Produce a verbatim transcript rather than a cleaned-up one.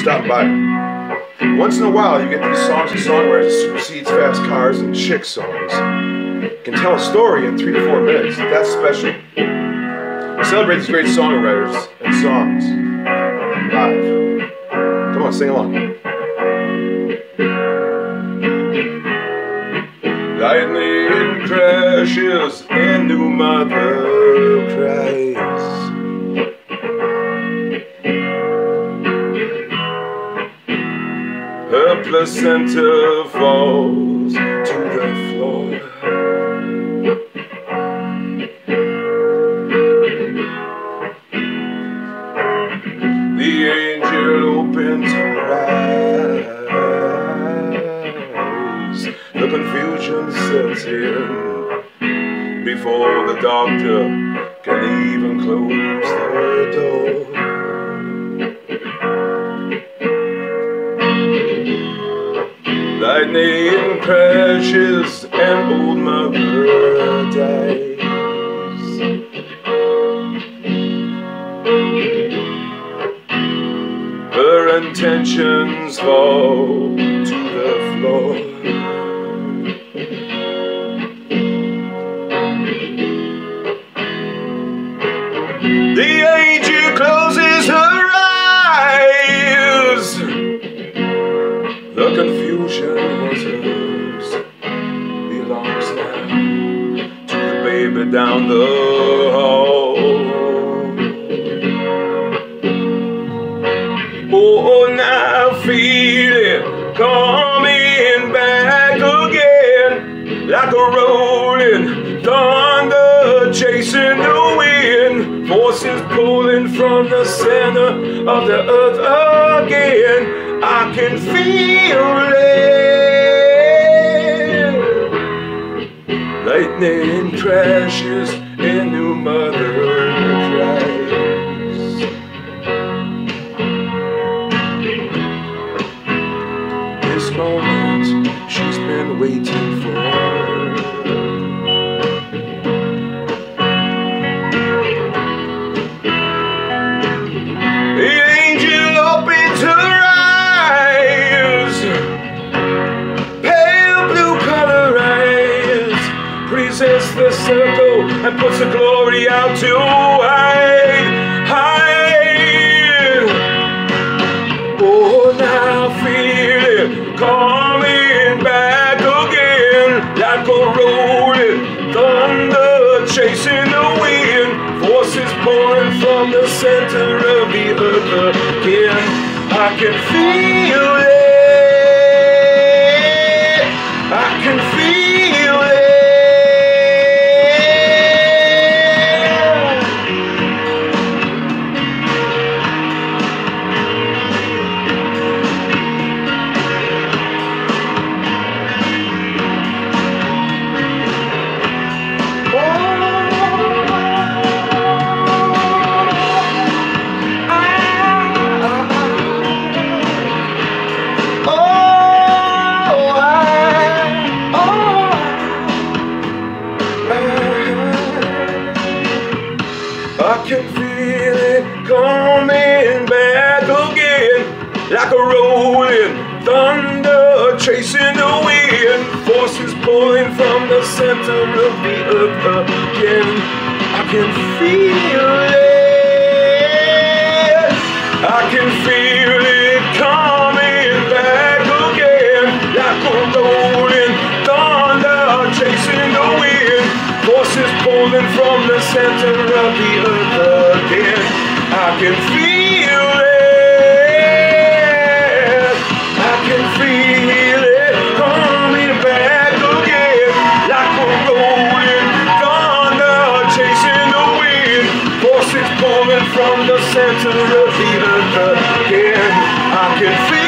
stopping by. Once in a while, you get these songs and songwriters that supersedes fast cars and chick songs. Can tell a story in three to four minutes. That's special. Celebrate these great songwriters and songs live. Come on, sing along. Lightning crashes and new mother cries. Her placenta falls to the floor. The angel opens her eyes. The confusion sets in before the doctor can even close the door. Lightning crashes and old mother dies. Her intentions fall to the floor. The angel closes her eyes. The confusion was hers, belongs now to the baby down the hall. Oh, now I feel it coming back again, like a rolling thunder chasing the wind, forces pulling from the center of the earth again. I can feel it. Lightning crashes and new mother cries. This moment she's been waiting for. Presents the circle and puts the glory out to hide, hide. Oh, now I feel it coming back again, like a rolling thunder chasing the wind, forces pouring from the center of the earth again. I can feel it. I can feel it. I can feel it coming back again, like a rolling thunder chasing the wind, forces pulling from the center of the earth again. I can feel it. I can feel it coming back again, like a rolling thunder chasing the wind, forces pulling from the center of the earth again. I can feel it. I can feel it coming back again, like a rolling thunder chasing the wind, forces pulling from the center of the earth again. I can feel